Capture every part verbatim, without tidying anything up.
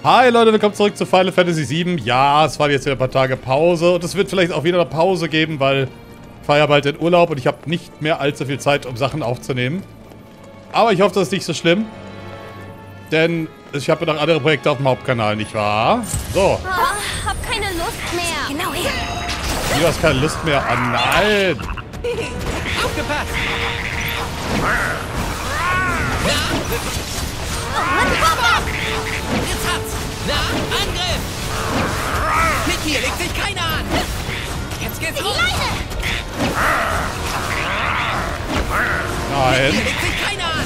Hi Leute, willkommen zurück zu Final Fantasy sieben. Ja, es waren jetzt wieder ein paar Tage Pause und es wird vielleicht auch wieder eine Pause geben, weil ich fahre ja bald in Urlaub und ich habe nicht mehr allzu viel Zeit, um Sachen aufzunehmen. Aber ich hoffe, das ist nicht so schlimm. Denn ich habe noch andere Projekte auf dem Hauptkanal, nicht wahr? So. Oh, hab keine Lust mehr. Genau her. Du hast keine Lust mehr. Ah, nein. Aufgepasst! Jetzt hat's! Na, Angriff! Mit hier legt sich keiner an! Jetzt geht's los! Nein. Hier legt sich keiner an!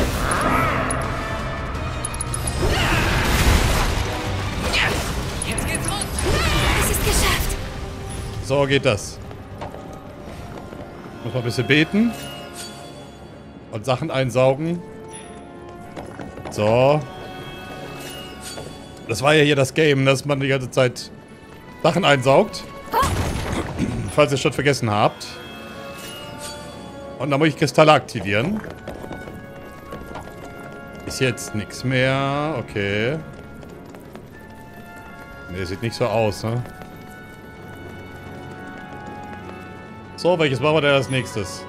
Jetzt geht's los! Es ist geschafft. So geht das. Muss mal ein bisschen beten. Und Sachen einsaugen. So. Das war ja hier das Game, dass man die ganze Zeit Sachen einsaugt. Falls ihr es schon vergessen habt. Und dann muss ich Kristalle aktivieren. Ist jetzt nichts mehr. Okay. Ne, sieht nicht so aus, ne? So, welches machen wir denn als nächstes?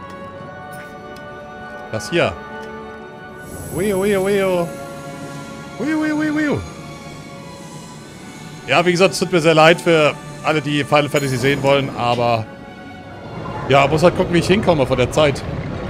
Das hier. Wio, wio, wio. Wio, wio, wio, wio. Ja, wie gesagt, es tut mir sehr leid für alle, die Final Fantasy sehen wollen, aber ja, muss halt gucken, wie ich hinkomme von der Zeit.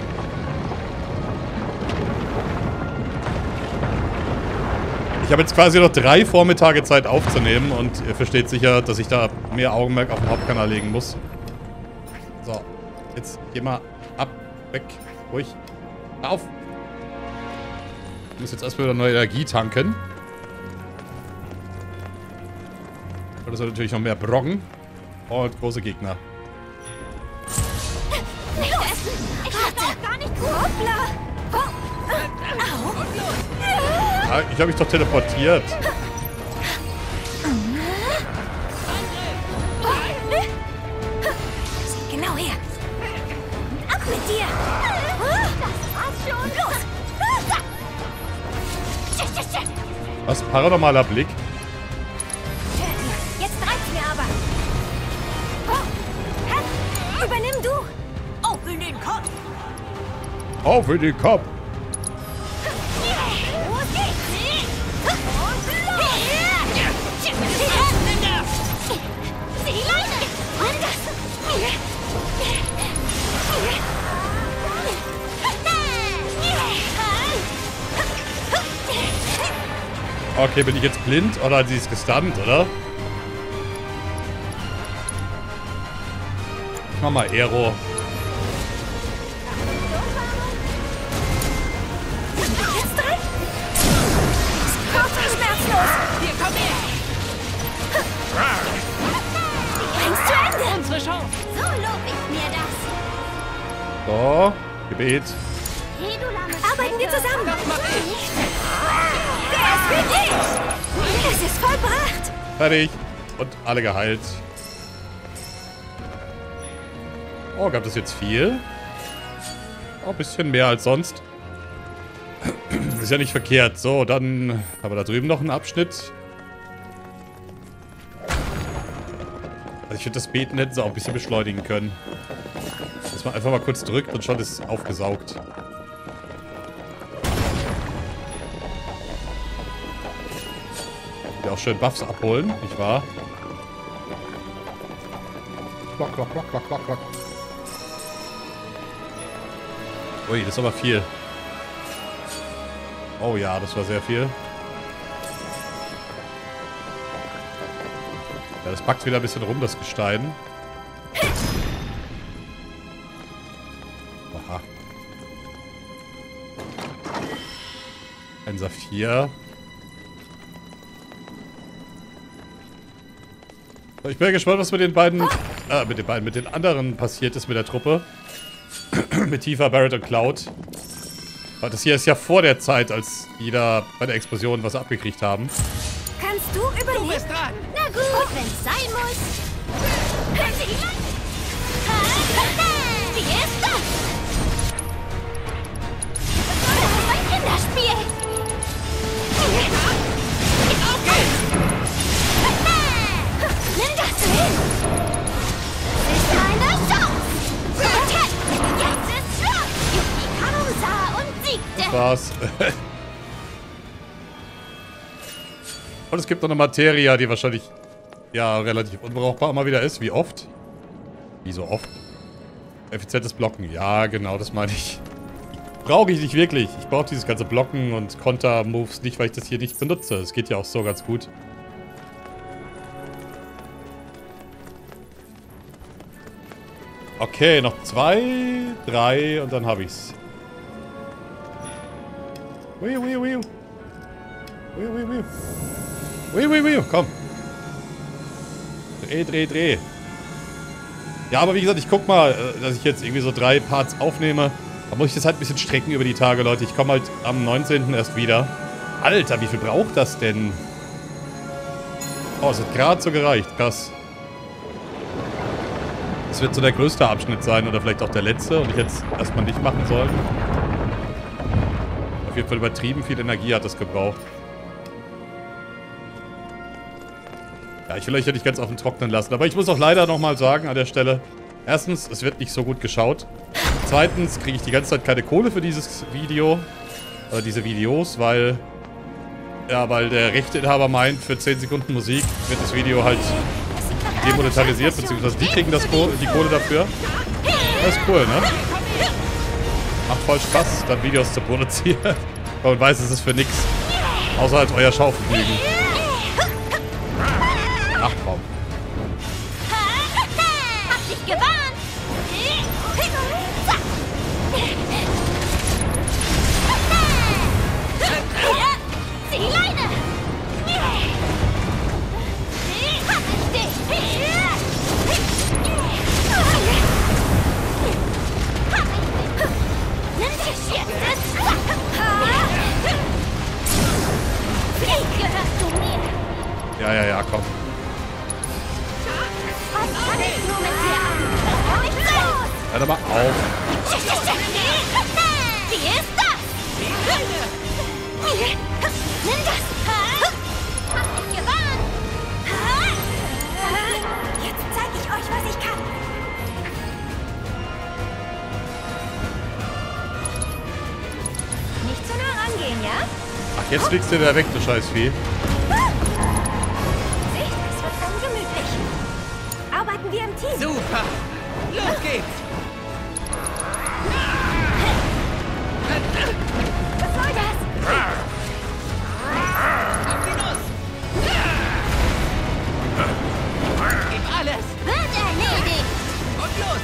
Ich habe jetzt quasi noch drei Vormittage Zeit aufzunehmen und ihr versteht sicher, dass ich da mehr Augenmerk auf den Hauptkanal legen muss. So, jetzt geh mal ab, weg, ruhig, auf. Ich muss jetzt erstmal wieder neue Energie tanken. Und das sind natürlich noch mehr Brocken und große Gegner. Nicht essen. Ich warte. Gar nicht gut. Hoppla. Au. Ah, ich habe mich doch teleportiert. Sieh genau her. Ab mit dir. Das war's schon. Los. Was? Paranormaler Blick? Jetzt reicht's mir aber. Oh. Übernimm du. Auf in den Kopf. Auf in den Kopf! Los geht's. Und los. Die Leine. Und das. Okay, bin ich jetzt blind? Oder sie ist gestunt, oder? Ich mach mal Aero. Jetzt drin. Sofort schmerzlos. Hier, komm her! Bring's zu Ende. Unsere Chance! So lob ich mir das. So, Gebet. Arbeiten wir zusammen. Das mach ich! Der ist für dich. Es ist vollbracht. Fertig. Und alle geheilt. Oh, gab das jetzt viel? Oh, ein bisschen mehr als sonst. Ist ja nicht verkehrt. So, dann haben wir da drüben noch einen Abschnitt. Also ich finde, das Beten hätten sie auch ein bisschen beschleunigen können. Dass man einfach mal kurz drückt und schon ist es aufgesaugt. Ja, auch schön Buffs abholen, nicht wahr? Klock, klock, klock, klock, klock, klock. Ui, das ist aber viel. Oh ja, das war sehr viel. Ja, das packt wieder ein bisschen rum, das Gestein. Aha. Ein Saphir. Ich bin gespannt, was mit den beiden, äh, mit den beiden, mit den anderen passiert ist mit der Truppe. Mit Tifa, Barret und Cloud. Weil das hier ist ja vor der Zeit, als jeder bei der Explosion was abgekriegt haben. Kannst du übernehmen? Du bist dran! Na gut. Und wenn's sein muss. Wie ist das? Das ist ein Kinderspiel. Auf geht's! war's. Und es gibt noch eine Materia, die wahrscheinlich ja relativ unbrauchbar mal wieder ist. Wie oft? Wie so oft? Effizientes Blocken. Ja, genau, das meine ich. Brauche ich nicht wirklich. Ich brauche dieses ganze Blocken und Konter-Moves nicht, weil ich das hier nicht benutze. Es geht ja auch so ganz gut. Okay, noch zwei, drei und dann habe ich's. Ui, ui, ui. Ui, ui, ui. Ui, ui, ui, komm. Dreh, dreh, dreh. Ja, aber wie gesagt, ich guck mal, dass ich jetzt irgendwie so drei Parts aufnehme. Da muss ich das halt ein bisschen strecken über die Tage, Leute. Ich komme halt am neunzehnten erst wieder. Alter, wie viel braucht das denn? Oh, es hat gerade so gereicht. Krass. Das wird so der größte Abschnitt sein oder vielleicht auch der letzte und ich hätte es erstmal nicht machen sollen. Auf jeden Fall übertrieben viel Energie hat das gebraucht. Ja, ich will euch ja nicht ganz auf den Trocknen lassen, aber ich muss auch leider nochmal sagen an der Stelle, erstens, es wird nicht so gut geschaut. Zweitens kriege ich die ganze Zeit keine Kohle für dieses Video, oder diese Videos, weil, ja, weil der Rechteinhaber meint, für zehn Sekunden Musik wird das Video halt demonetarisiert, beziehungsweise die kriegen das Kohle, die Kohle dafür. Das ist cool, ne? Macht voll Spaß, dann Videos zu produzieren. Man weiß, es ist für nichts. Außer halt euer Schaufelfliegen. Ach komm. Hab dich gewarnt! Zieh die Leine! Nimm dich jetzt! Flieg, gehörst du mir! Ja, ja, ja, komm. Was kann ich nur mit dir an? Hör mich los! Hör doch mal auf. Wie ist das? Nimm das! Hab dich gewarnt! Jetzt zeig ich euch, was ich kann! Nicht zu nah rangehen, ja? Ach, jetzt fliegst du wieder weg, du Scheißvieh. Sicht, es wird ungemütlich. Arbeiten wir im Team. Super! Los geht's! Was soll das? Auf die Nuss! Gib alles! Wird erledigt! Und los!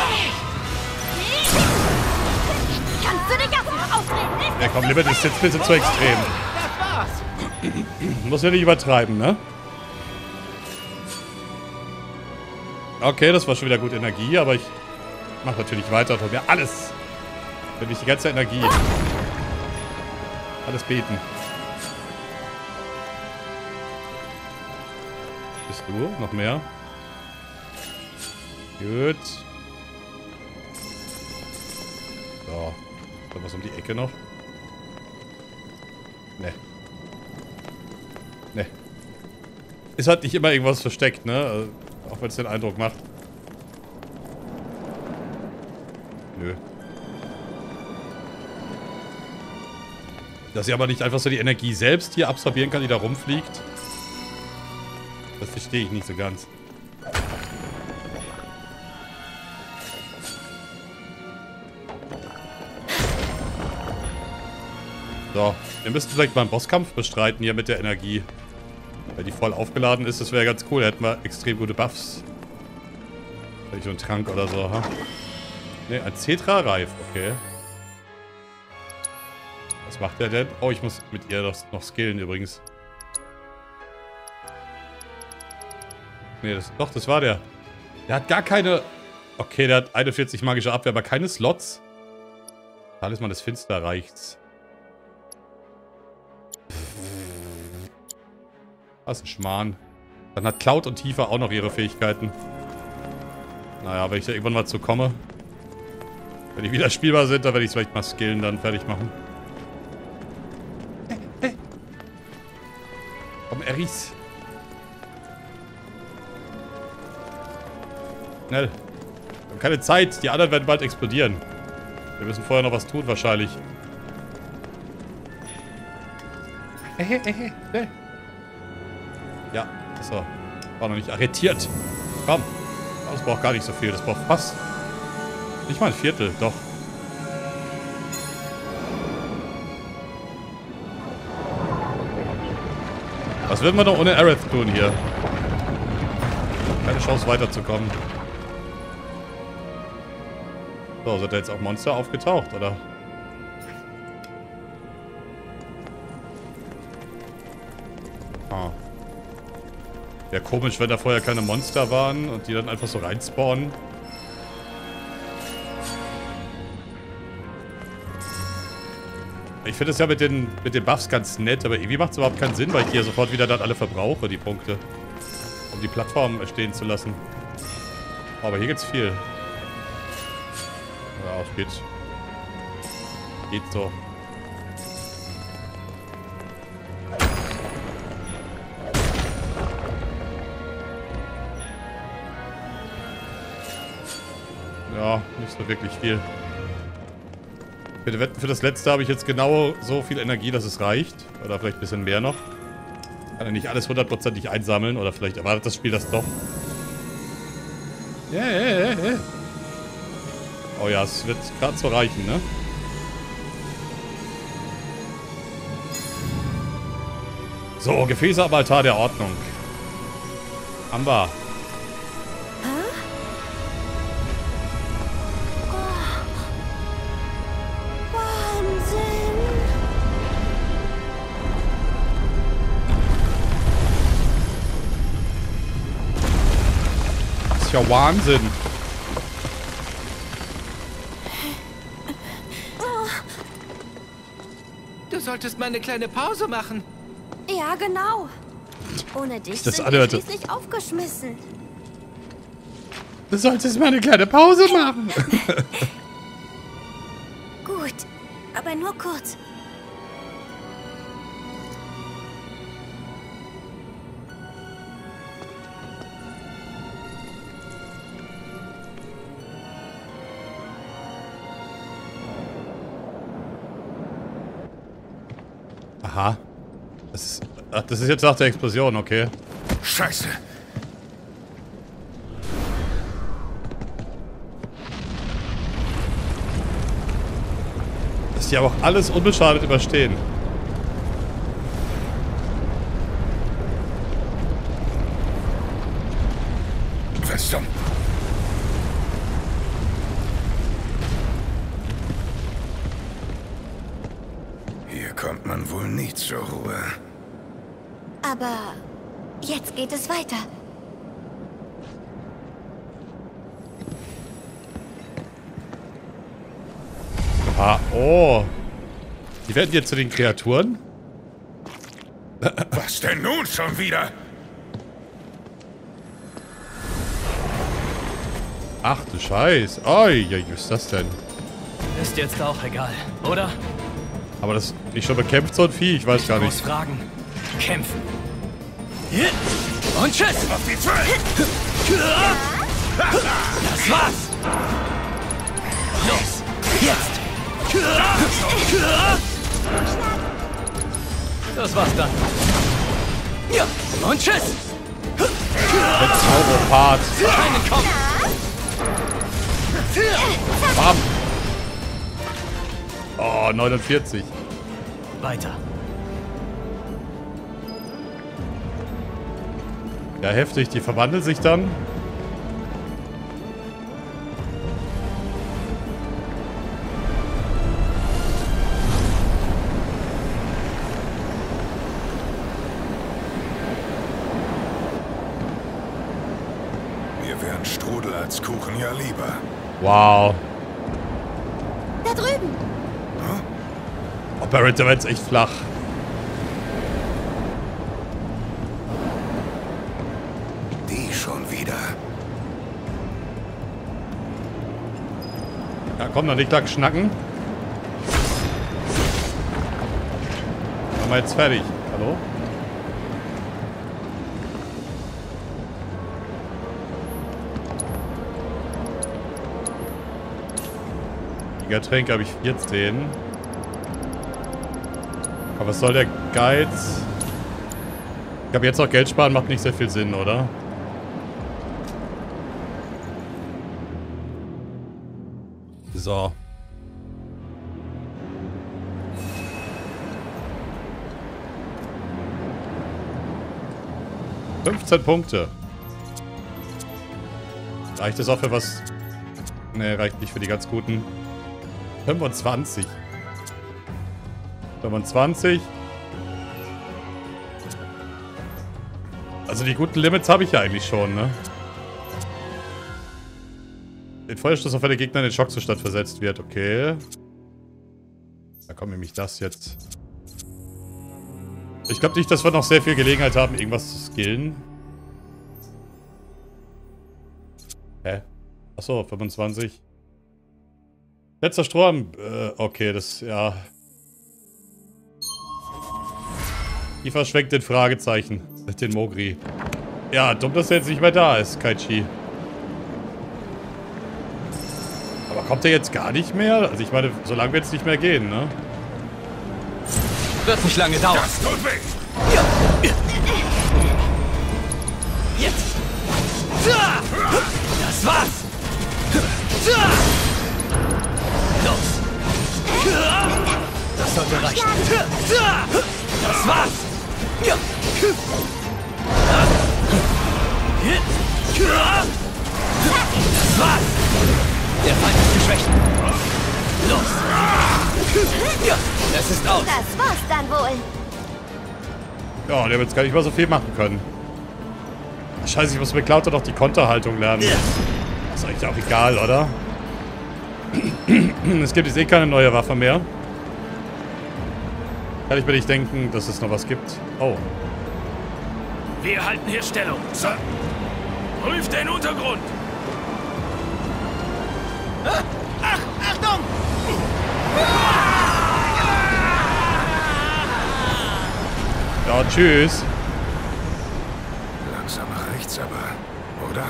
Kannst du dich auch noch aufreden? Ja komm, Limit ist jetzt ein bisschen zu extrem. Das war's! Muss ja nicht übertreiben, ne? Okay, das war schon wieder gut Energie, aber ich mache natürlich weiter und hol mir alles. Wenn ich die ganze Energie. Alles beten. Bist du? Noch mehr? Gut. So. Dann was um die Ecke noch. Ne. Ne. Ist halt nicht immer irgendwas versteckt, ne? Also, auch wenn es den Eindruck macht. Nö. Dass sie aber nicht einfach so die Energie selbst hier absorbieren kann, die da rumfliegt. Das verstehe ich nicht so ganz. So, wir müssten vielleicht mal einen Bosskampf bestreiten hier mit der Energie. Wenn die voll aufgeladen ist, das wäre ganz cool. Da hätten wir extrem gute Buffs. Vielleicht so ein Trank oder so, ha? Ne, ein Cetra-Reif, okay. Was macht der denn? Oh, ich muss mit ihr noch, noch skillen übrigens. Ne, das, doch, das war der. Der hat gar keine... Okay, der hat einundvierzig magische Abwehr, aber keine Slots. Talisman des Finsterreichs. Das ist ein Schmarrn. Dann hat Cloud und Tifa auch noch ihre Fähigkeiten. Naja, wenn ich da irgendwann mal zu komme. Wenn die wieder spielbar sind, dann werde ich es vielleicht mal skillen, dann fertig machen. Hey, hey. Komm, Eris. Schnell. Wir haben keine Zeit. Die anderen werden bald explodieren. Wir müssen vorher noch was tun, wahrscheinlich. Äh, äh, äh. Ja, achso. War noch nicht arretiert. Komm. Das braucht gar nicht so viel. Das braucht fast. Nicht mal ein Viertel, doch. Was würden wir doch ohne Aerith tun hier? Keine Chance weiterzukommen. So, sind da jetzt auch Monster aufgetaucht, oder? Ah. Ja, komisch, wenn da vorher keine Monster waren und die dann einfach so reinspawnen. Ich finde es ja mit den, mit den Buffs ganz nett, aber irgendwie macht es überhaupt keinen Sinn, weil ich die ja sofort wieder dann alle verbrauche, die Punkte. Um die Plattform stehen zu lassen. Oh, aber hier gibt's viel. Ja, es geht. Geht so. Ja, nicht so wirklich viel. Für das letzte habe ich jetzt genau so viel Energie, dass es reicht. Oder vielleicht ein bisschen mehr noch. Kann ja nicht alles hundertprozentig einsammeln. Oder vielleicht erwartet das Spiel das doch. Ja, ja, ja, ja. Oh ja, es wird gerade so reichen, ne? So, Gefäße am Altar der Ordnung. Haben wir. Ja, Wahnsinn. Du solltest mal eine kleine Pause machen. Ja, genau. Ohne dich das sind anhörte. wir schließlich aufgeschmissen. Du solltest mal eine kleine Pause machen. Gut, aber nur kurz. Aha. Das ist, ach, das ist jetzt nach der Explosion, okay. Scheiße. Dass die aber auch alles unbeschadet überstehen. Verdammt. Hier kommt man wohl nie zur Ruhe. Aber jetzt geht es weiter. Ah, oh. Die werden jetzt zu den Kreaturen? Was denn nun schon wieder? Ach du Scheiß. Oh, ja, wie ist das denn? Ist jetzt auch egal, oder? Aber das nicht schon bekämpft, so ein Vieh? Ich weiß gar Ich muss nicht. fragen. Kämpfen. Und tschüss! Auf die Zwölf! Das war's! Los! Jetzt! Das war's dann. Ja! Und tschüss! Der Zauberpart. Einen Kopf! Bam. Oh, neunundvierzig. Weiter. Ja, heftig. Die verwandeln sich dann. Mir wären Strudel als Kuchen ja lieber. Wow. Da drüben. Oh, Barrett, der war jetzt echt flach. Die schon wieder. Ja, komm, noch nicht lang schnacken. Haben wir jetzt fertig. Hallo? Gigatränke habe ich vierzehn. Aber was soll der Geiz? Ich glaube, jetzt noch Geld sparen macht nicht sehr viel Sinn, oder? So. fünfzehn Punkte. Reicht es auch für was? Ne, reicht nicht für die ganz guten. fünfundzwanzig. fünfundzwanzig. Also die guten Limits habe ich ja eigentlich schon, ne? Den Feuerstoß, auf wenn der Gegner in den Schockzustand versetzt wird. Okay. Da kommt nämlich das jetzt. Ich glaube nicht, dass wir noch sehr viel Gelegenheit haben, irgendwas zu skillen. Hä? Achso, fünfundzwanzig. Letzter Strom. Äh, okay, das, ja. Eva schwenkt den Fragezeichen. Mit den Mogri. Ja, dumm, dass er jetzt nicht mehr da ist, Kaichi. Aber kommt er jetzt gar nicht mehr? Also ich meine, solange wir jetzt nicht mehr gehen, ne? Wird nicht lange dauern. Das tut weh. Ja. Jetzt. Das war's. Los. Das sollte reichen. Das war's. Ja. Das war's. Der Feind ist geschwächt. Los. Ja. Es ist aus. Das war's dann wohl. Ja, der wird jetzt gar nicht mal so viel machen können. Scheiße, ich muss mit Cloud doch die Konterhaltung lernen. Das ist eigentlich auch egal, oder? Es gibt jetzt eh keine neue Waffe mehr. Kann ich mir nicht denken, dass es noch was gibt. Oh. Wir halten hier Stellung. Sir. Prüft den Untergrund. Ach, Achtung! Ja, tschüss. Langsam nach rechts aber, oder?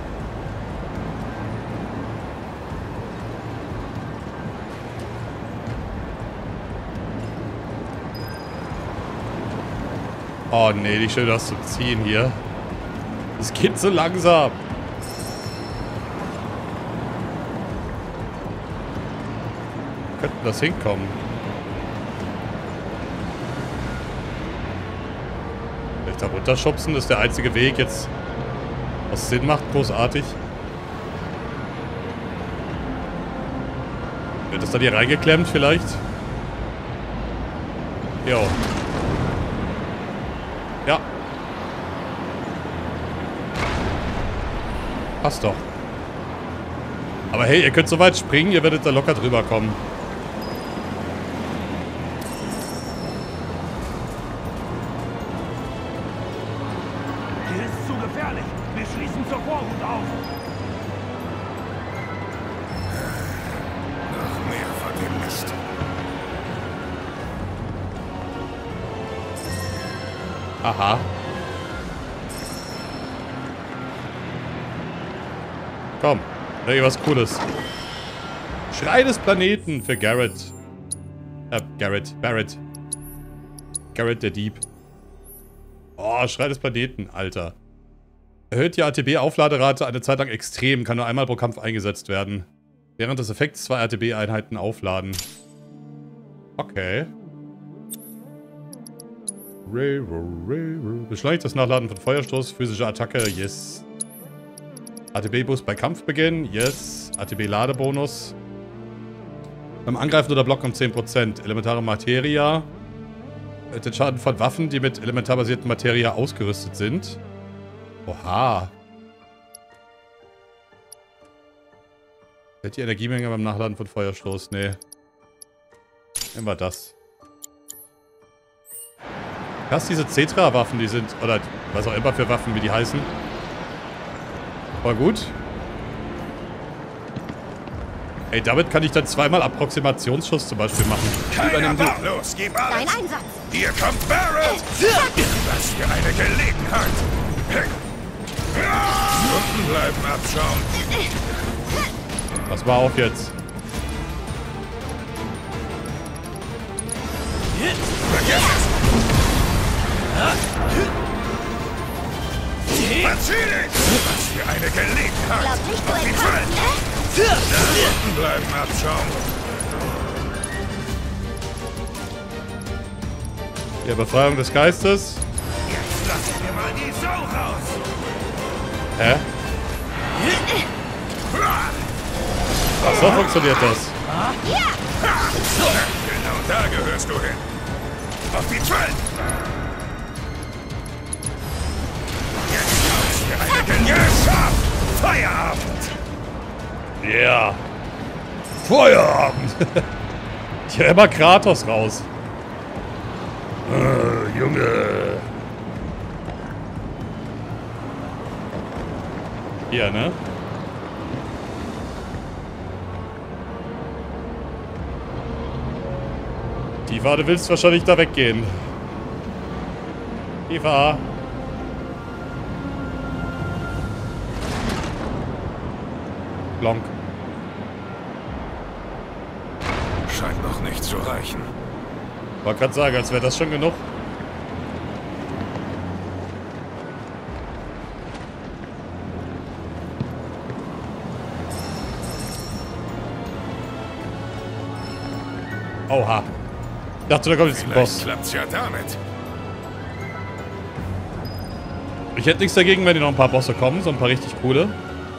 Oh nee, nicht schön das zu ziehen hier. Das geht so langsam. Könnten das hinkommen? Vielleicht da runterschubsen, das ist der einzige Weg jetzt, was Sinn macht, großartig. Wird das dann hier reingeklemmt vielleicht? Jo. Ja. Passt doch. Aber hey, ihr könnt so weit springen, ihr werdet da locker drüber kommen. Hier ist zu gefährlich. Wir schließen zur Vorhut auf. Noch mehr von dem Mist. Aha. Komm, irgendwas Cooles. Schrei des Planeten für Garrett. Äh, Garrett. Barrett. Garrett der Dieb. Oh, Schrei des Planeten, Alter. Erhöht die A T B-Aufladerate eine Zeit lang extrem, kann nur einmal pro Kampf eingesetzt werden. Während des Effekts zwei A T B-Einheiten aufladen. Okay. Beschleunigt das Nachladen von Feuerstoß, physische Attacke, yes. A T B-Boost bei Kampfbeginn, yes. A T B-Ladebonus. Beim Angreifen oder Blocken um zehn Prozent. Elementare Materia. Den Schaden von Waffen, die mit elementarbasierten Materia ausgerüstet sind. Oha. Hält die Energiemenge beim Nachladen von Feuerstoß? Nee. Nehmen wir das. Krass, diese Cetra-Waffen, die sind, oder was auch immer für Waffen, wie die heißen. War gut. Ey, damit kann ich dann zweimal Approximationsschuss zum Beispiel machen. Keiner war los, gib Dein alles. Einsatz. Hier kommt Barrett. Was für eine Gelegenheit. Unten bleiben abschauen. Pass mal auf jetzt. Vergiss es! Basilisk! Was für eine Gelegenheit! Glaub nicht, du Auf die entkommst, Fall! ne? Da unten bleiben, abschauen! Die Befreiung des Geistes. Jetzt lassen wir mal die Sau raus! Hä? Ach, so funktioniert das. Genau da gehörst du hin! Auf die Fall! Jetzt kommst du eine Gelegenheit! Geschafft! Feierabend! Ja. Yeah. Feierabend. Ich höre immer Kratos raus. Äh, Junge. Hier, ne? Tifa, du willst wahrscheinlich da weggehen. Tifa. Blanc. Scheint noch nicht zu reichen. Wollte gerade sagen, als wäre das schon genug. Oha. Ich dachte, da kommt jetzt ein Vielleicht Boss. klappt's ja damit. Ich hätte nichts dagegen, wenn hier noch ein paar Bosse kommen. So ein paar richtig coole.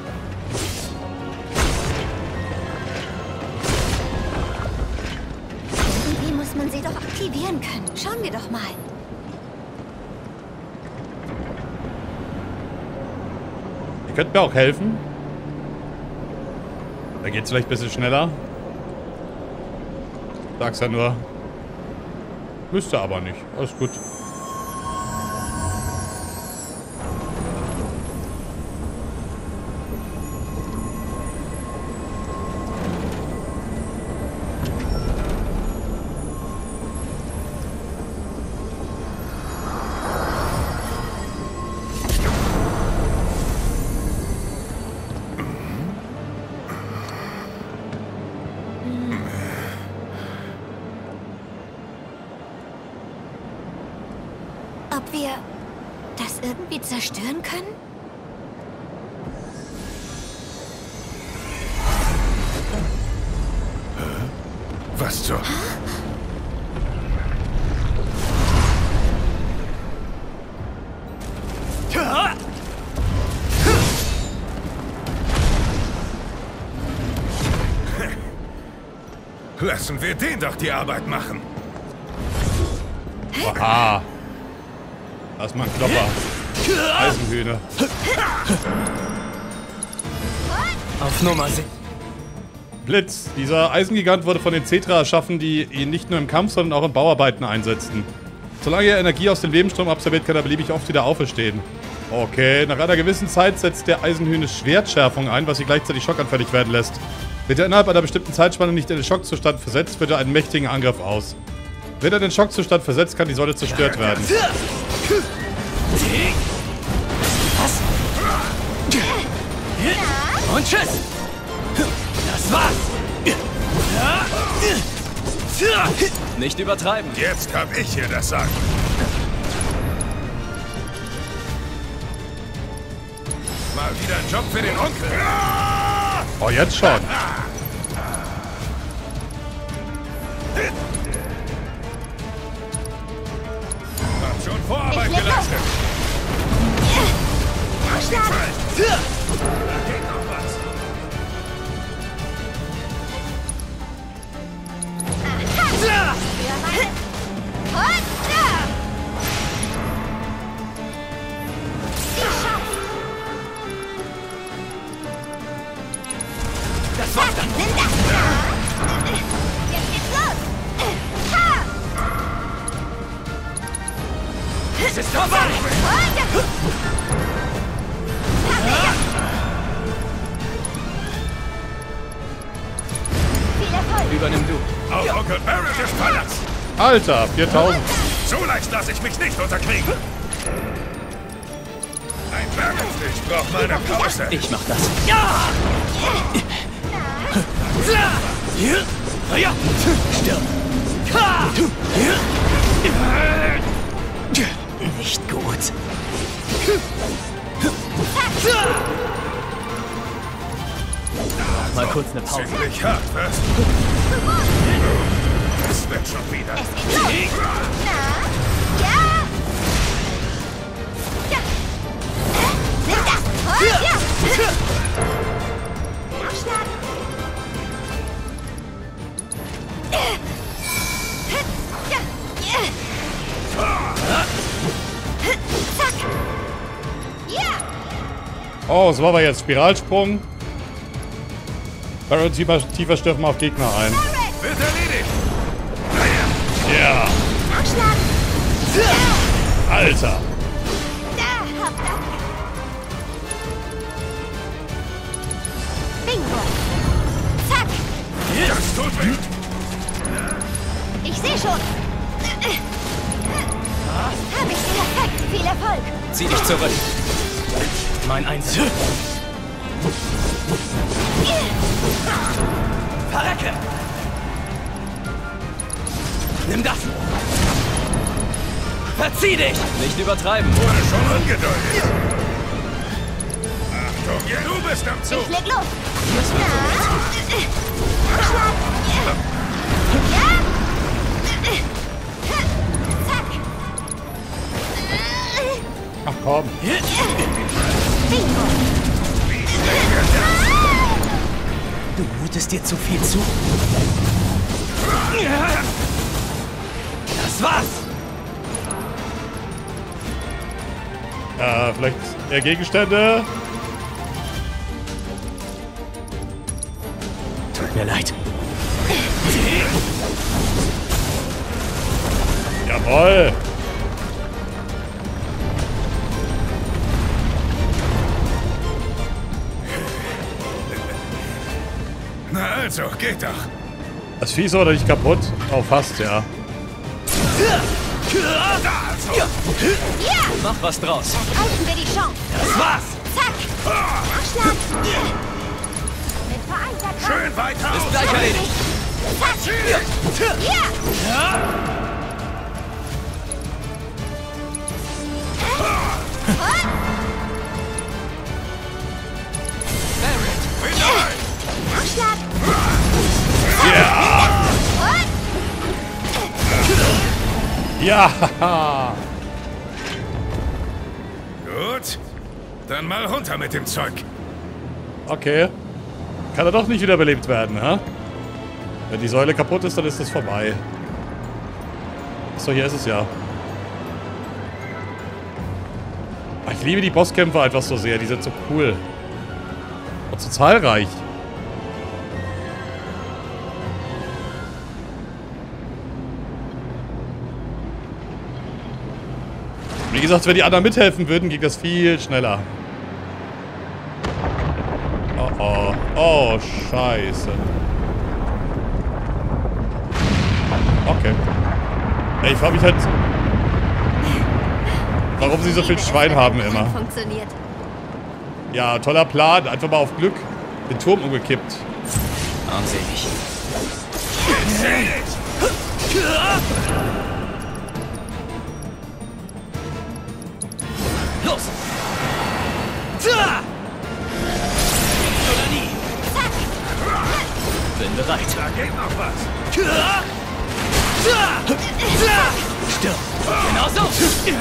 Irgendwie muss man sie doch aktivieren können. Schauen wir doch mal. Ihr könnt mir auch helfen. Da geht's vielleicht ein bisschen schneller. Sag's ja nur. Müsste aber nicht. Alles gut. Ob wir das irgendwie zerstören können? Was zur... Lassen wir den doch die Arbeit machen. Aha. Das ist mal ein Klopper. Eisenhühner. Auf Nummer sicher. Blitz. Dieser Eisengigant wurde von den Cetra erschaffen, die ihn nicht nur im Kampf, sondern auch in Bauarbeiten einsetzten. Solange er Energie aus dem Lebensstrom absorbiert, kann er beliebig oft wieder auferstehen. Okay, nach einer gewissen Zeit setzt der Eisenhühne Schwertschärfung ein, was sie gleichzeitig schockanfällig werden lässt. Wird er innerhalb einer bestimmten Zeitspanne nicht in den Schockzustand versetzt, führt er einen mächtigen Angriff aus. Wird er den Schockzustand versetzt, kann die Säule zerstört werden. Was? Und tschüss! Das war's! Nicht übertreiben. Jetzt hab ich hier das Sagen. Mal wieder ein Job für den Onkel. Oh, jetzt schon. Hab schon Vorarbeit Ich leg geleistet. Auf die Schlag. Fall. Da geht noch was. Das war's dann. Nimm das! Jetzt geht's los! Ha! Es ist vorbei! Viel Erfolg! Übernimm du. Auf Onkel Barret's Palast. Alter, viertausend. So leicht lasse ich mich nicht unterkriegen. Ein Bergungslicht braucht meine Pause. Ich mach das. Ja! Ja! Stirb! Nicht gut. Mal kurz eine Pause. Ziemlich hart, was? Das wird schon wieder. Es geht los. Na? Ja? Ja. Äh, nimm das. Oh, ja. Aufschlagen. Ja. Ja. Zack. Ja. Oh, so war aber jetzt Spiralsprung. Barrett tiefer, tiefer stürfen auf Gegner ein. Wird erledigt. Ja. Aufschlagen. Alter. Da, hab das. Bingo. Zack. Das tut weh. Ich sehe schon. Hab ich. Perfekt. Viel Erfolg. Zieh dich zurück. Mein Eins. Verrecke! Nimm das! Verzieh dich! Nicht übertreiben! Wurde schon angedeutet. Achtung, ja, du bist am Zug. Ich leg los. Na? Aufschlag. Ja? Zack. Ach komm. Bingo. Du mutest dir zu viel zu. Das war's! Äh, vielleicht eher Gegenstände. Tut mir leid. Jawohl. Na also, geht doch. Das Vieh ist aber nicht kaputt. Oh, fast, ja. Mach was draus. Halten wir die Chance. Das war's! Zack. Aufschlag. Mit vereinter Kraft. Schön weiter. Ist gleich erledigt. Zack. Ja. Aufschlag. Ja. Und Ja. Gut. Dann mal runter mit dem Zeug. Okay. Kann er doch nicht wiederbelebt werden, ha? Wenn die Säule kaputt ist, dann ist das vorbei. Achso, hier ist es ja. Ach, ich liebe die Bosskämpfe einfach so sehr. Die sind so cool. Und so zahlreich. Wie gesagt, wenn die anderen mithelfen würden, ging das viel schneller. Oh oh. Oh, scheiße. Okay. Ey, ich frage mich halt, warum sie so viel Schwein haben immer. Funktioniert. Ja, toller Plan. Einfach mal auf Glück den Turm umgekippt. Armselig. Los! Oder nie! Bin bereit. Da geht noch was. Stirb! Genau so!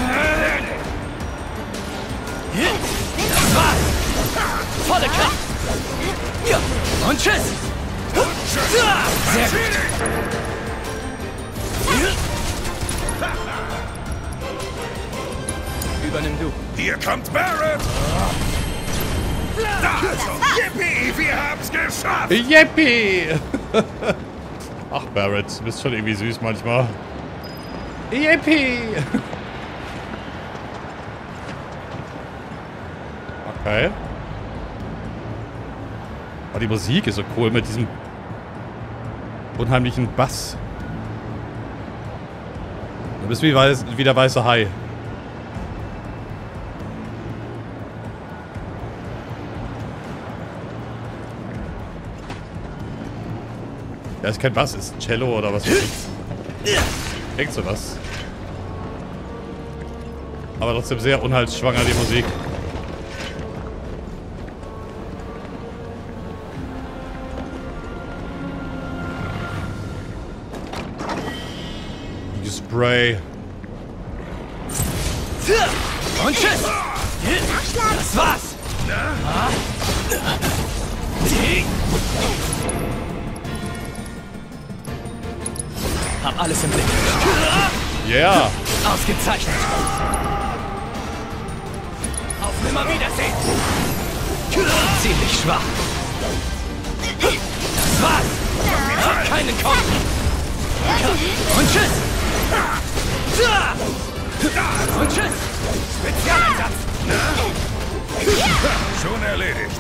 Das war's! Volle Kraft! Ja. Und tschüss! Sehr gut! Übernimm du. Hier kommt Barrett. Da also. Yippie, wir haben's geschafft. Yippie! Ach, Barrett, du bist schon irgendwie süß manchmal. Yippie! Okay. Oh, die Musik ist so cool mit diesem unheimlichen Bass. Du bist wie, weiß, wie der weiße Hai. Ja, ist kein Bass, ist ein Cello oder was weiß ich. Klingt so was. Aber trotzdem sehr unheilsschwanger, die Musik. Die Spray. Und tschüss! Das war's! Hab alles im Blick. Yeah! Ausgezeichnet! Auf Nimmerwiedersehen! Ziemlich schwach. Das war's! Hab keinen Kopf! Und tschüss! Und tschüss! Spezialeinsatz! Schon erledigt.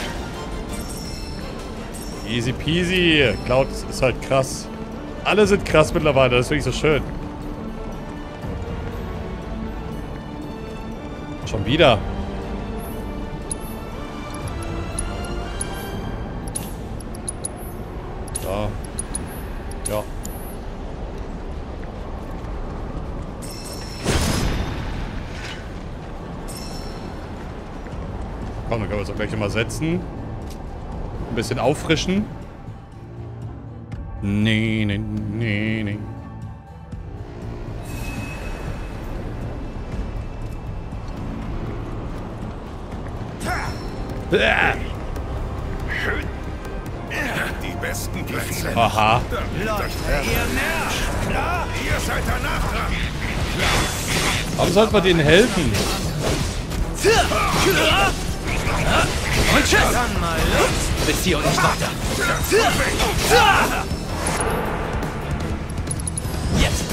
Easy peasy. Cloud ist halt krass. Alle sind krass mittlerweile, das ist wirklich so schön. Schon wieder. Da. Ja. Komm, dann können wir uns auch gleich nochmal setzen. Ein bisschen auffrischen. Nee, nee, nee, nee. Die besten Plätze. Aha. Leute, ihr nervt. Klar, ihr seid danach dran. Warum sollte man denen helfen? Und tschüss! Dann mal los! Bis hier und nicht weiter. Jetzt!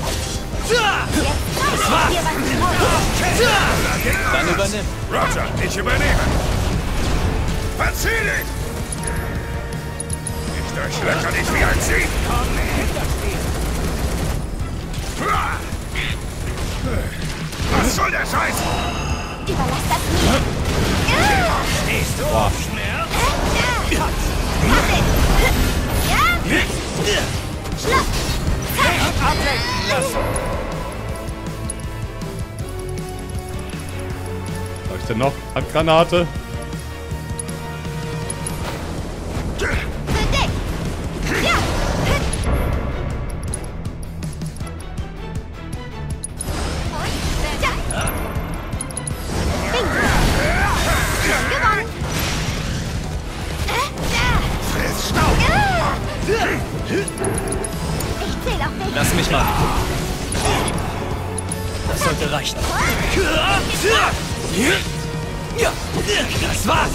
Das war's! Dann übernimm. Roger, ich übernehme. Verzieh dich! Ich durchlöcher dich wie ein Sieg. Was soll der Scheiß? Überlass das mir. Stehst du Boah. auf Schmerz? Schluss! Ablenken lassen. Was hab ich denn noch? Handgranate. Für dich! Ja! Und? Ja! Bingo! Schon gewonnen! Friss Staub. Ich zähl auf dich! Lass mich mal. Das sollte reichen. Das war's!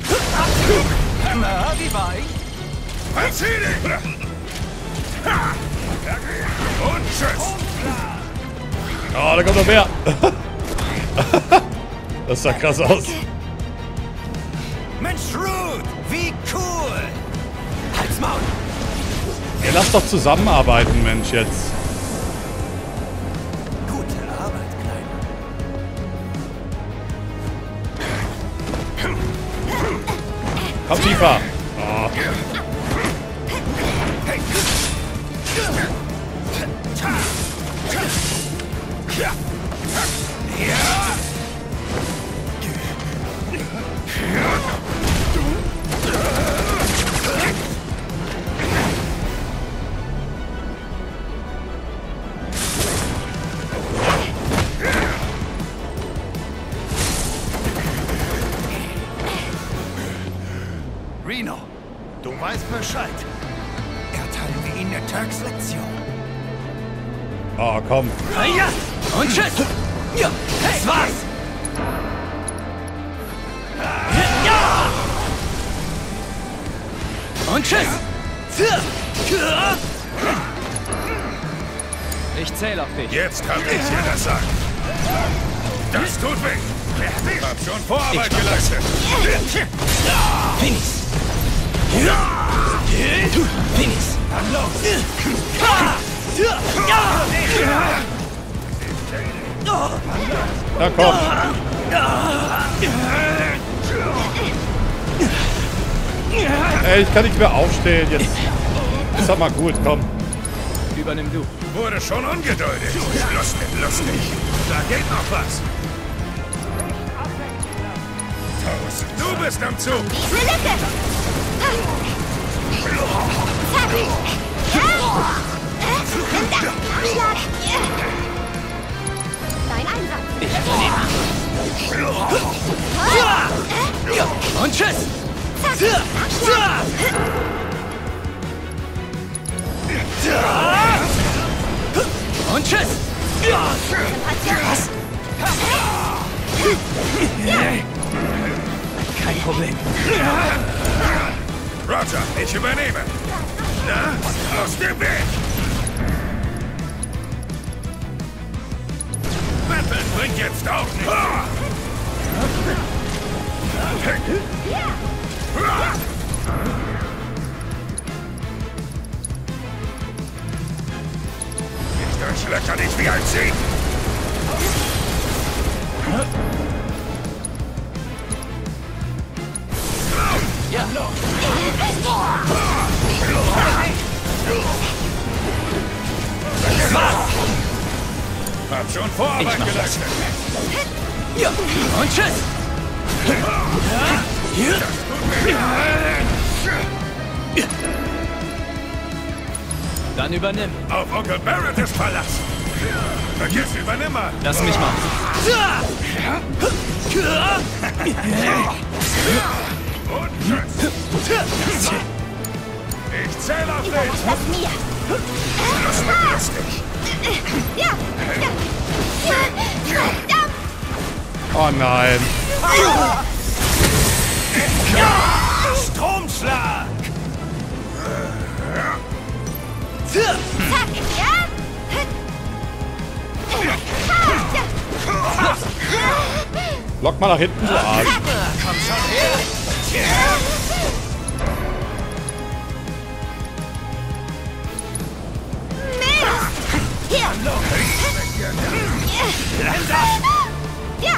Na, wie war ich? Verzieh dich! Und tschüss! Oh, da kommt noch mehr. Das sah krass aus. Mensch, Root! Wie cool! Halt's Maul! Ey, lass doch zusammenarbeiten, Mensch, jetzt. Gute Arbeit, Kleiner. Komm tiefer. Oh. Reno, du weißt Bescheid. Erteilen wir ihnen eine Tax-Lektion. Oh, komm. Ja! Und tschüss! Ja! Das war's! Ja! Und tschüss! Ich zähle auf dich. Jetzt hab ich hier das Sagen. Das tut weh. Ich hab schon Vorarbeit geleistet. Finis! Finis! Dann los. Ja, komm. Ey, ich kann nicht mehr aufstehen jetzt. Ist doch mal gut, komm. Übernimm du. Wurde schon ungeduldig. Lustig, lustig. Da geht noch was. Taus, du bist am Zug. Eine Lücke. Fertig. Ja. Nimm das. Nachschlag. Dein Einsatz. Ich übernehme. Und tschüss. Nachschlag. Und tschüss. Was? Kein Problem. Roger, ich übernehme. Na, aus dem Weg. Betteln bringt jetzt auch nicht. Ich durchlöcher dich wie ein Sieg. Ja. Hab schon Vorarbeit geleistet. Ja. Und tschüss. Dann übernimm. Auf Onkel Barrett's Palast. Vergiss Übernimmer. Lass mich mal. Und tschüss. Ich zähle auf dich. Das mir. Lustig, lustig. Ja. Ja. Ja. Verdammt. Oh nein. Stromschlag. Zack. Ja. Lock mal nach hinten, du Arsch. Komm schon her. Hier. Ja.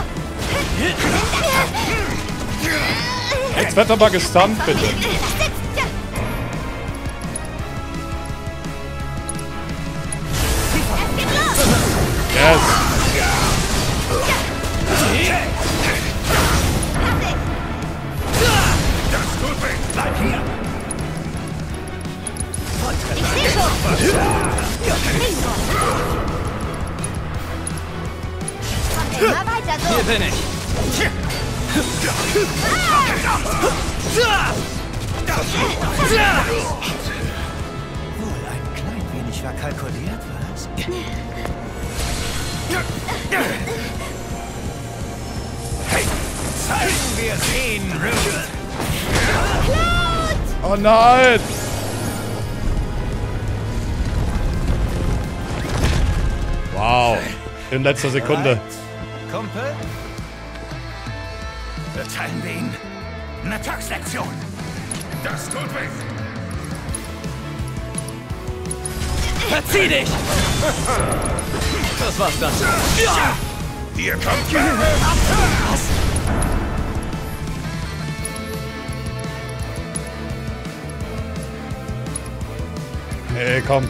Jetzt wird aber gestunt, bitte. Das sitzt. Ja. Es geht los. Yes. Das tut weh. Bleib hier. Ich sehe schon. Immer weiter so. Hier bin ich. Wohl ein klein wenig verkalkuliert, was? Hey, zeigen wir es ihnen, Ruben. Oh nein. Wow. In letzter Sekunde. Kumpel? Erteilen wir ihn eine Tagslektion. Das tut weh. Verzieh dich! Das war's dann. Ja! Hier kommt Hey, komm.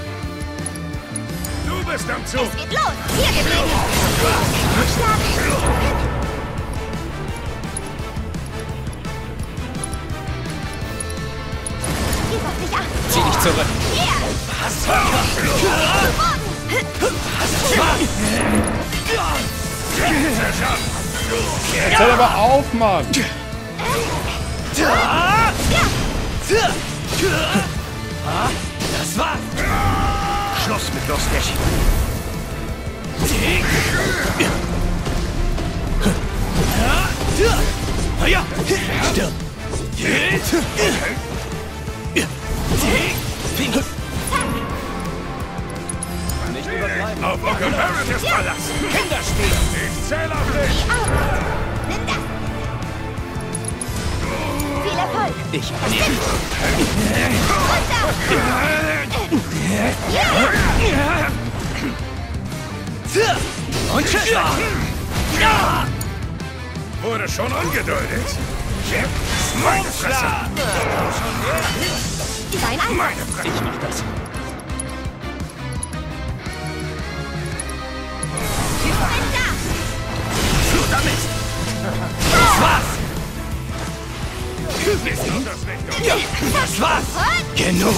Du bist am Zug. Es geht los. Hier geblieben. Nachschlag. Gib auf dich acht. Zieh dich zurück. Jetzt hör aber auf, Mann. Das war's. Schluss mit lustig. Ja. Stirb. Nicht übertreiben. Auf Onkel Barrett's Palast. Kinderspiel. Ich zähle auf dich. Die Augen. Nimm das. Viel Erfolg. Ich übernehme. Und tschüss. Ja. Wurde schon ungeduldig. Meine Fresse. Dein Einsatz. Meine Fresse. Ich mach das. Das war's! Genug!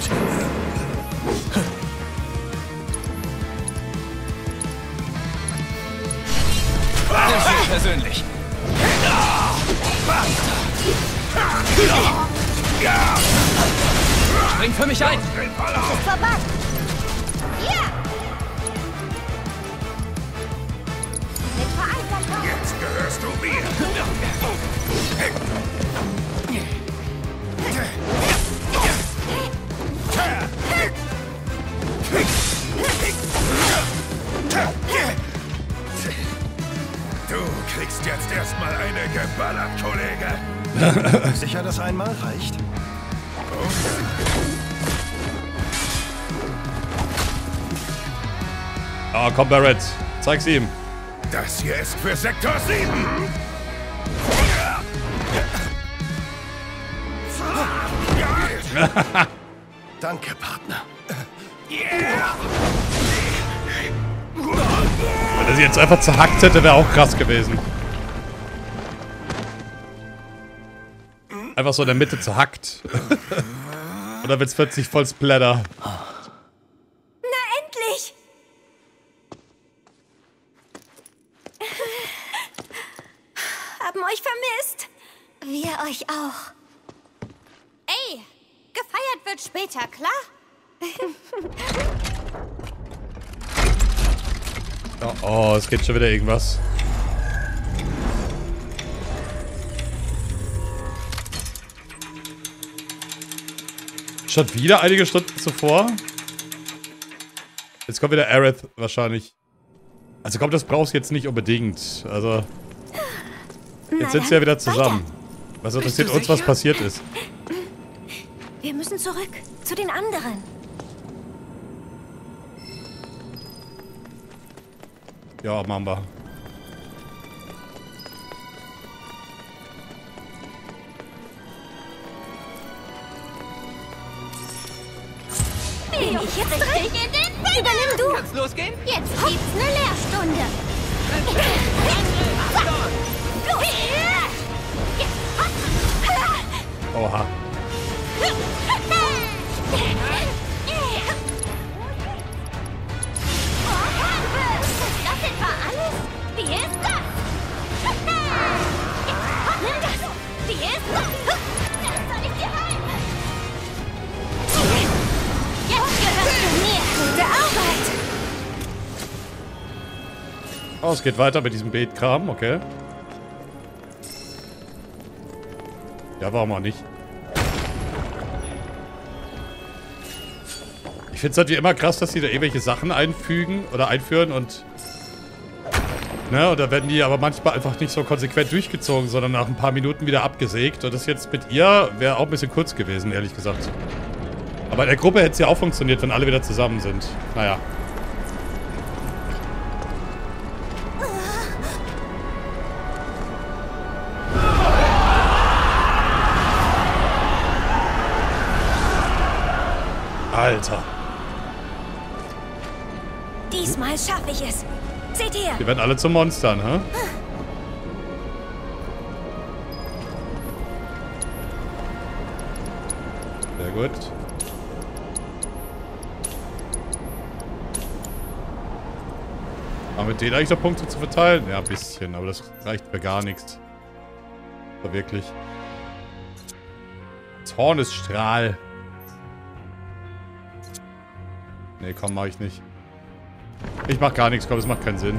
Das ist persönlich. Spring für mich ein! Vorbei! Ja! Mit vereinter Kraft! Jetzt gehörst du mir. Du kriegst jetzt erstmal eine geballert, Kollege. Sicher, dass einmal reicht? Ah, komm, Barrett. Zeig's ihm. Das hier ist für Sektor sieben. Danke, Partner. Wenn er sie jetzt einfach zerhackt hätte, wäre auch krass gewesen. Einfach so in der Mitte zerhackt. Oder wird's plötzlich voll Splatter? Na endlich! Haben euch vermisst. Wir euch auch. Ey, gefeiert wird später, klar? Oh, oh, es geht schon wieder irgendwas. Schon wieder einige Stunden zuvor. Jetzt kommt wieder Aerith wahrscheinlich. Also komm, das brauchst du jetzt nicht unbedingt. Also jetzt sind sie ja wieder zusammen. Was interessiert uns, was passiert ist? Wir müssen zurück zu den anderen. Ja, Mamba. Bin ich jetzt richtig in den Finger? Übernimm du. Kann's losgehen? Jetzt gibt's eine Lehrstunde. Los. Oha. Das etwa alles? Wie ist das? Nimm das! Wie ist das? Das soll ich dir halten! Jetzt gehörst du mir! Gute Arbeit! Oh, es geht weiter mit diesem Beetkram, okay. Ja, warum auch nicht? Ich finde es halt wie immer krass, dass sie da irgendwelche Sachen einfügen oder einführen und... Ne, und da werden die aber manchmal einfach nicht so konsequent durchgezogen, sondern nach ein paar Minuten wieder abgesägt. Und das jetzt mit ihr wäre auch ein bisschen kurz gewesen, ehrlich gesagt. Aber in der Gruppe hätte es ja auch funktioniert, wenn alle wieder zusammen sind. Naja. Alter. Diesmal schaffe ich es. Seht her. Die werden alle zu Monstern, hä? Sehr gut. Aber mit denen eigentlich noch Punkte zu verteilen? Ja, ein bisschen, aber das reicht für gar nichts. So wirklich. Zornesstrahl. Nee, komm, mach ich nicht. Ich mach gar nichts, komm, es macht keinen Sinn.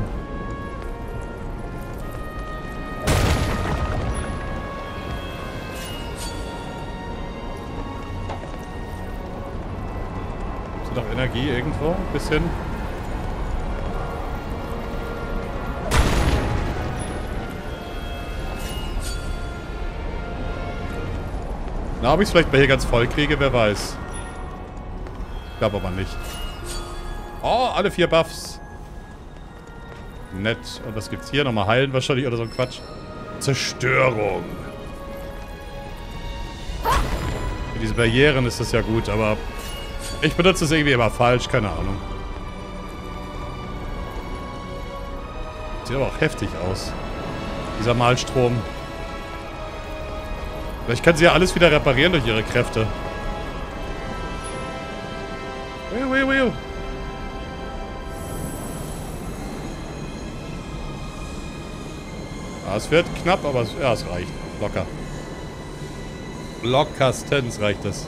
Ist noch Energie irgendwo? Ein bisschen. Na, ob ich es vielleicht mal hier ganz voll kriege, wer weiß. Ich glaube aber nicht. Oh, alle vier Buffs. Nett. Und was gibt's hier? Nochmal heilen wahrscheinlich oder so ein Quatsch. Zerstörung. Für diese Barrieren ist das ja gut, aber ich benutze es irgendwie immer falsch, keine Ahnung. Sieht aber auch heftig aus. Dieser Malstrom. Vielleicht kann sie ja alles wieder reparieren durch ihre Kräfte. Wiu, wiu, wiu. Ja, es wird knapp, aber es, ja, es reicht. Locker. Lockerstens reicht es.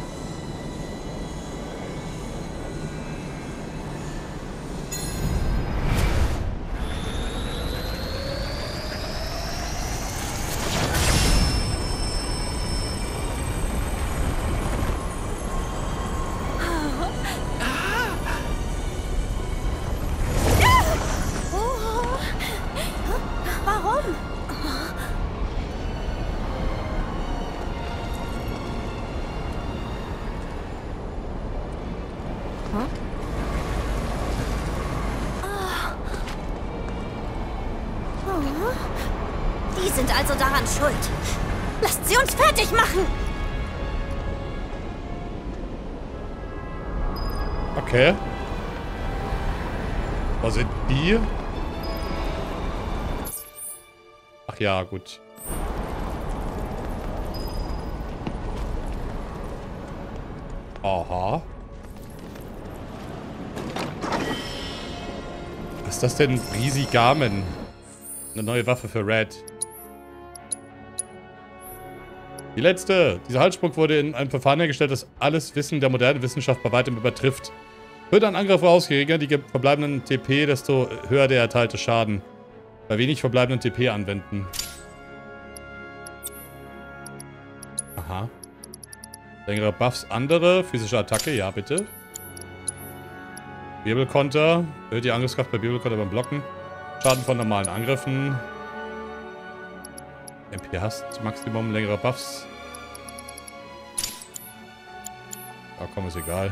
Die sind also daran schuld. Lasst sie uns fertig machen! Okay. Was sind die? Ach ja, gut. Aha. Was ist das denn? Risigamen. Eine neue Waffe für Red. Die letzte. Dieser Halssprung wurde in einem Verfahren hergestellt, das alles Wissen der modernen Wissenschaft bei weitem übertrifft. Wird ein Angriff ausgeringer, die verbleibenden T P, desto höher der erteilte Schaden. Bei wenig verbleibenden T P anwenden. Aha. Längere Buffs, andere. Physische Attacke, ja bitte. Wirbelkonter. Erhöht die Angriffskraft bei Wirbelkonter beim Blocken. Schaden von normalen Angriffen. M P Hast Maximum, längere Buffs. Ja, komm, ist egal.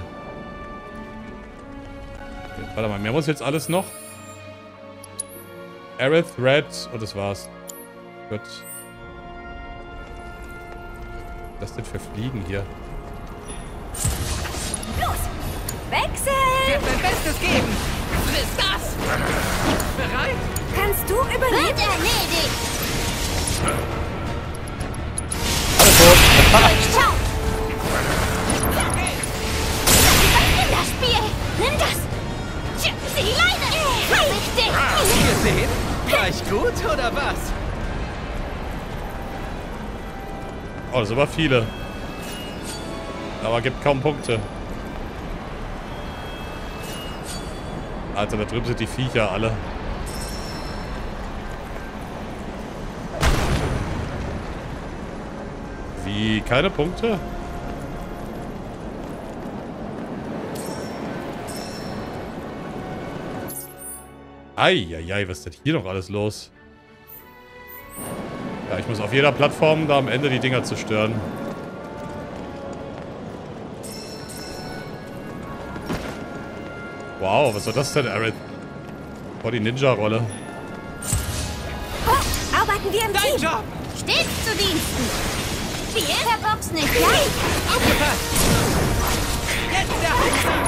Okay, warte mal, mehr muss jetzt alles noch. Aerith, Red und das war's. Gut. Was ist denn für Fliegen hier? Los! Wechsel! Ich werde mein Bestes geben. Friss das! Bereit? Kannst du überleben? Wird erledigt! Alles tot! Schau! Nimm das Spiel! Nimm das! Tja, die Leine! Richtig! Gesehen? War ich gut oder was? Oh, das sind aber viele. Aber gibt kaum Punkte. Alter, da drüben sind die Viecher alle. Wie? Keine Punkte? Eieiei, was ist denn hier noch alles los? Ja, ich muss auf jeder Plattform da am Ende die Dinger zerstören. Wow, was war das denn, Aerith? Vor die Ninja-Rolle. Oh, arbeiten wir im Dein Team! Job! Stets zu Diensten! Spiel der Box nicht, ja? Aufgepasst! Jetzt der Hals!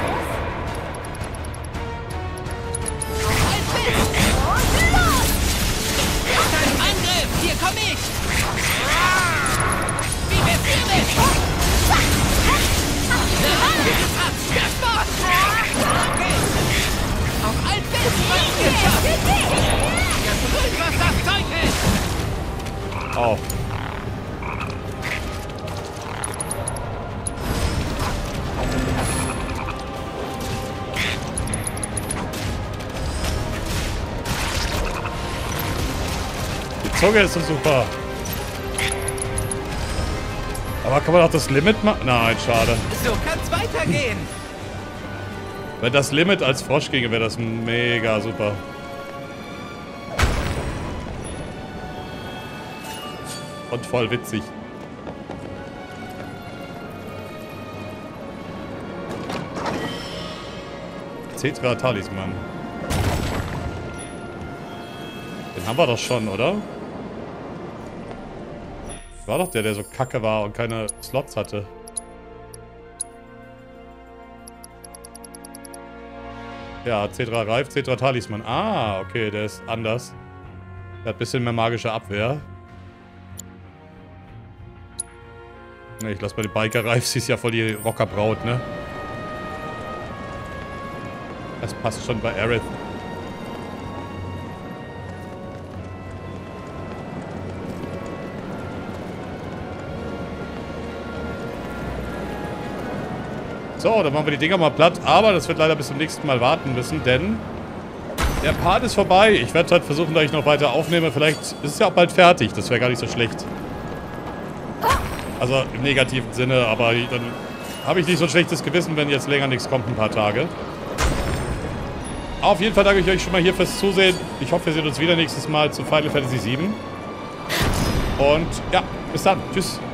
Und los! Ein Angriff! Hier komm ich! Wie wär's hiermit? Das war's! Okay! Auf Altbild! Was geschafft! Jetzt ruhig, was das Zeug hält! Oh. Die Zunge ist so super. Aber kann man auch das Limit machen? Nein, schade. So kann's weitergehen! Wenn das Limit als Frosch ginge, wäre das mega super. Und voll witzig. Cetra Talisman. Den haben wir doch schon, oder? Das war doch der, der so kacke war und keine Slots hatte. Ja, Cetra Reif, Cetra Talisman. Ah, okay, der ist anders. Der hat ein bisschen mehr magische Abwehr. Ne, ich lasse bei den Biker Reif, sie ist ja voll die Rockerbraut, ne? Das passt schon bei Aerith. So, dann machen wir die Dinger mal platt. Aber das wird leider bis zum nächsten Mal warten müssen, denn der Part ist vorbei. Ich werde halt versuchen, dass ich noch weiter aufnehme. Vielleicht ist es ja auch bald fertig. Das wäre gar nicht so schlecht. Also im negativen Sinne, aber dann habe ich nicht so ein schlechtes Gewissen, wenn jetzt länger nichts kommt, ein paar Tage. Auf jeden Fall danke ich euch schon mal hier fürs Zusehen. Ich hoffe, wir sehen uns wieder nächstes Mal zu Final Fantasy sieben. Und ja, bis dann. Tschüss.